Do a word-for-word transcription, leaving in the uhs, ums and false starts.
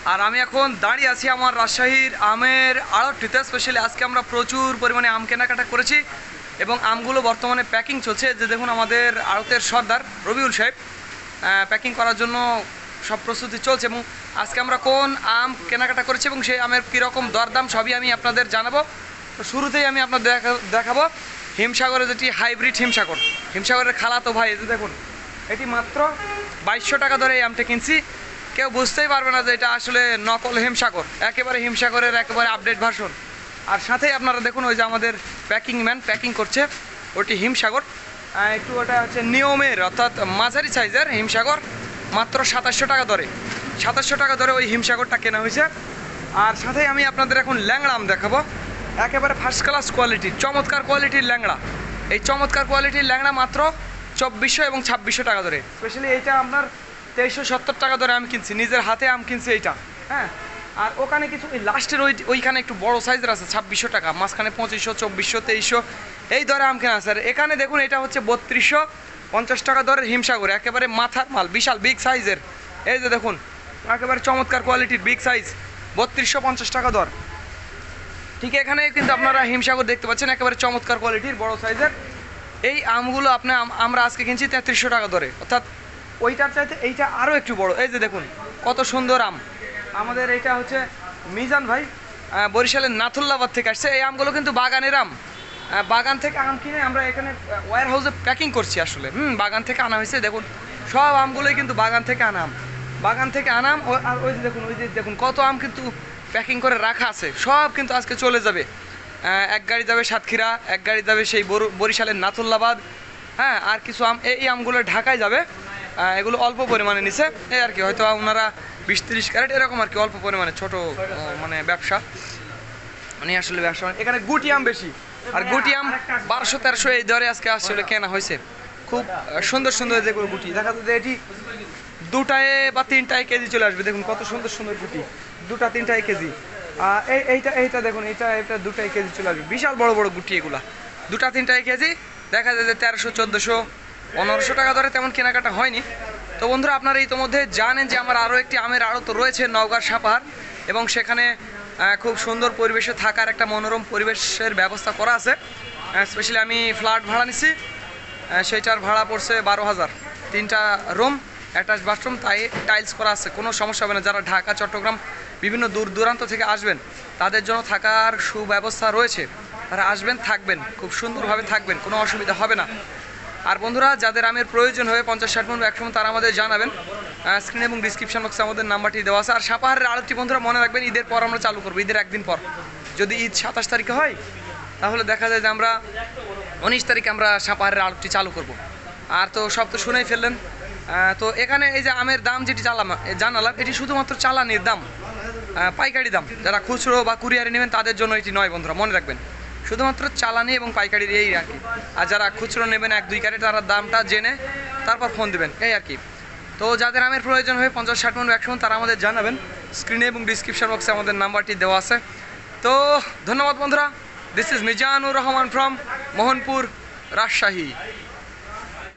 আর আমি এখন দাঁড়িয়ে আছি আমার রাজশাহীর আমের আড়তটিতে। স্পেশালি আজকে আমরা প্রচুর পরিমাণে আম কেনাকাটা করেছি এবং আমগুলো বর্তমানে প্যাকিং চলছে। যে দেখুন আমাদের আড়তের সর্দার রবিউল সাহেব প্যাকিং করার জন্য সব প্রস্তুতি চলছে এবং আজকে আমরা কোন আম কেনাকাটা করেছি এবং সেই আমের কীরকম দরদাম সবই আমি আপনাদের জানাবো। তো শুরুতেই আমি আপনাদের দেখা দেখাবো হিমসাগরের যেটি হাইব্রিড হিমসাগর, হিমসাগরের খালাতো ভাই। এই যে দেখুন এটি মাত্র বাইশশো টাকা ধরে এই আমটা কিনছি। কেউ বুঝতেই পারবে না যে এটা আসলে নকল হিমসাগর, একেবারে হিমসাগরের একেবারে আপডেট ভার্সন। আর সাথেই আপনারা দেখুন ওই যে আমাদের প্যাকিং ম্যান প্যাকিং করছে, ওটি হিমসাগর। একটু ওটা হচ্ছে নিয়মের অর্থাৎ মাঝারি সাইজের হিমসাগর, মাত্র সাতাশশো টাকা ধরে সাতাশশো টাকা ধরে ওই হিমসাগরটা কেনা হয়েছে। আর সাথেই আমি আপনাদের এখন ল্যাংড়া আম দেখাবো, একেবারে ফার্স্ট ক্লাস কোয়ালিটির চমৎকার কোয়ালিটির ল্যাংড়া। এই চমৎকার কোয়ালিটির ল্যাংড়া মাত্র চব্বিশশো এবং ছাব্বিশশো টাকা ধরে। স্পেশালি এইটা আপনার তেইশশো সত্তর টাকা ধরে আমি কিনছি, নিজের হাতে আম কিনছি এইটা। হ্যাঁ, আর ওখানে কিছু ওই লাস্টের ওই ওইখানে একটু বড় সাইজের আছে ছাব্বিশশো টাকা, মাঝখানে পঁচিশশো চব্বিশশো তেইশশো এই দরে আম কেনা আছে। আর এখানে দেখুন এটা হচ্ছে বত্রিশশো পঞ্চাশ টাকা দরের হিমসাগর, একেবারে মাথার মাল, বিশাল বিগ সাইজের। এই যে দেখুন একেবারে চমৎকার কোয়ালিটির বিগ সাইজ, বত্রিশশো পঞ্চাশ টাকা দর। ঠিক এখানে কিন্তু আপনারা হিমসাগর দেখতে পাচ্ছেন, একেবারে চমৎকার কোয়ালিটির বড় সাইজের। এই আমগুলো আপনি আমরা আজকে কিনছি তেত্রিশশো টাকা দরে, অর্থাৎ ওইটার চাইতে এইটা আরও একটু বড়। এই যে দেখুন কত সুন্দর আম। আমাদের এইটা হচ্ছে মিজান ভাই বরিশালের নাথুল্লাবাদ থেকে আসছে। এই আমগুলো কিন্তু বাগানের আম, বাগান থেকে আম কিনে আমরা এখানে ওয়্যার হাউসে প্যাকিং করছি আসলে। হুম বাগান থেকে আনা হয়েছে। দেখুন সব আমগুলোই কিন্তু বাগান থেকে আনাম, বাগান থেকে আনাম। আর ওই যে দেখুন ওই যে দেখুন কত আম কিন্তু প্যাকিং করে রাখা আছে, সব কিন্তু আজকে চলে যাবে। এক গাড়ি যাবে সাতক্ষীরা, এক গাড়ি যাবে সেই বরিশালের নাথুল্লাবাদ। হ্যাঁ, আর কিছু আম এই আমগুলো ঢাকায় যাবে। এগুলো অল্প পরিমাণে নিছে এই আর কি, হয়তো ওনারা বিশ তিরিশ ক্যারেট এরকম আর কি, অল্প পরিমাণে ছোট মানে ব্যবসা, মানে আসলে ব্যবসা। এখানে গুটি আম বেশি, আর গুটি আম বারোশো তেরোশো এই দরে আজকে আসলে কেনা হয়েছে। খুব সুন্দর সুন্দর যেগুলো গুটি দেখা যাচ্ছে এটি দুটায় বা তিনটায় কেজি চলে আসবে। দেখুন কত সুন্দর সুন্দর গুটি, দুটা তিনটায় কেজি। এই এইটা এইটা দেখুন এইটা এটা দুটাই কেজি চলে আসবে, বিশাল বড় বড় গুটি এগুলা, দুটা তিনটায় কেজি। দেখা যায় যে তেরোশো চোদ্দোশো পনেরোশো টাকা ধরে তেমন কেনাকাটা হয়নি। তো বন্ধুরা আপনারা ইতোমধ্যে জানেন যে আমার আরও একটি আমের আড়ত রয়েছে নওগাঁর সাপাহার, এবং সেখানে খুব সুন্দর পরিবেশে থাকার একটা মনোরম পরিবেশের ব্যবস্থা করা আছে। স্পেশালি আমি ফ্ল্যাট ভাড়া নিছি, সেইটার ভাড়া পড়ছে বারো হাজার, তিনটা রুম অ্যাটাচ বাথরুম, তাই টাইলস করা আছে, কোনো সমস্যা হবে না। যারা ঢাকা চট্টগ্রাম বিভিন্ন দূর দূরান্ত থেকে আসবেন তাদের জন্য থাকার সুব্যবস্থা রয়েছে, তারা আসবেন থাকবেন, খুব সুন্দরভাবে থাকবেন, কোনো অসুবিধা হবে না। আর বন্ধুরা যাদের আমের প্রয়োজন হবে পঞ্চাশ ষাট মন একসময় তারা আমাদের জানাবেন, স্ক্রিন এবং ডিসক্রিপশন বক্সে আমাদের নাম্বারটি দেওয়া আছে। আর সাপাহারের আরেকটি বন্ধুরা মনে রাখবেন ঈদের পর আমরা চালু করবো, ঈদের একদিন পর। যদি ঈদ সাতাশ তারিখে হয় তাহলে দেখা যায় যে আমরা উনিশ তারিখে আমরা সাপাহারের আড়তটি চালু করব। আর তো সব তো শুনেই ফেললেন। তো এখানে এই যে আমের দাম যেটি চালাম জানালাম, এটি শুধুমাত্র চালানির দাম, পাইকারি দাম। যারা খুচরো বা কুরিয়ারে নেবেন তাদের জন্য এটি নয় বন্ধুরা, মনে রাখবেন শুধুমাত্র চালানি এবং পাইকারির এই আর কি। আর যারা খুচরো নেবেন এক দুই ক্যারেট তারা দামটা জেনে তারপর ফোন দেবেন এই আর কি। তো যাদের আমের প্রয়োজন হয় পঞ্চাশ ষাট মন একশো তারা আমাদের জানাবেন, স্ক্রিনে এবং ডিসক্রিপশন বক্সে আমাদের নাম্বারটি দেওয়া আছে। তো ধন্যবাদ বন্ধুরা, this is Mizanur Rahman from Mohanpur, Rajshahi.